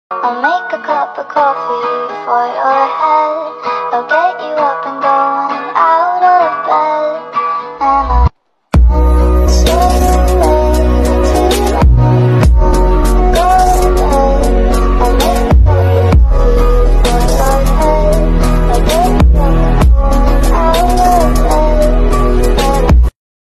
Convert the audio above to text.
I'll make a cup of coffee for your head. Okay.